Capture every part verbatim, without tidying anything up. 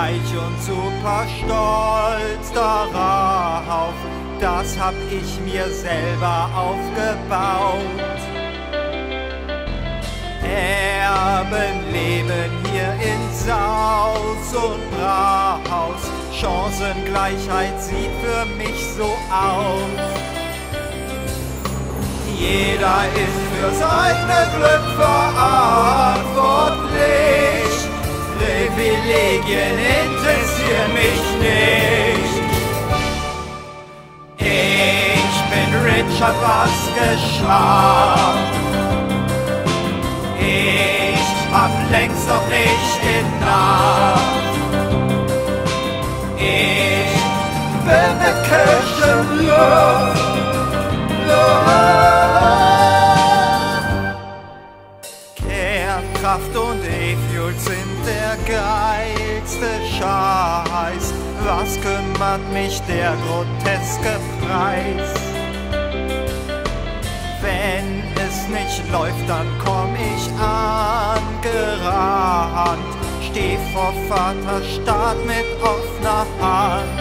reich und super stolz darauf, das hab ich mir selber aufgebaut. Erben leben hier in Saus und Braus, Chancengleichheit sieht für mich so aus. Jeder ist für seine Glück verantwortlich, Privilegien interessieren mich nicht. Ich bin rich, hab was geschafft. Ich hab längst noch nicht enough. Ich will mit Kirchenluft, Kernkraft und E-Fuel sind der geilste Scheiß. Was kümmert mich der groteske Preis? Wenn es nicht läuft, dann komm ich angerannt, steh vor Vaterstaat mit offener Hand.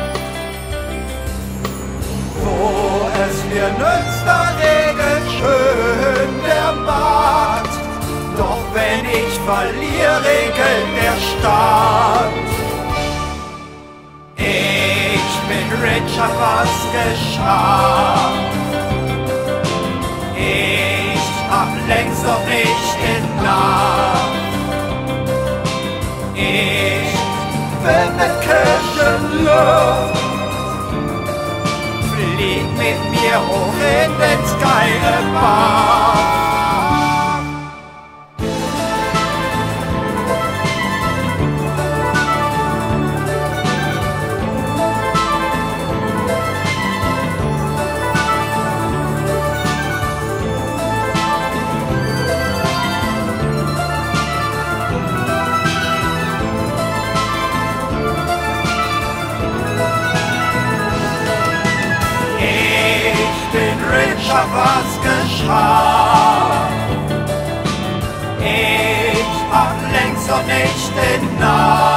Wo es mir nützt, da regelt schön der Markt, doch wenn ich verliere, regelt der Staat. Ich bin rich, hab was geschafft. Ich hab längst noch nicht enough. Ich will mit Kirchenluft, flieg mit mir hoch in den Sky above. Ich hab was geschafft. Ich hab längst noch nicht enough.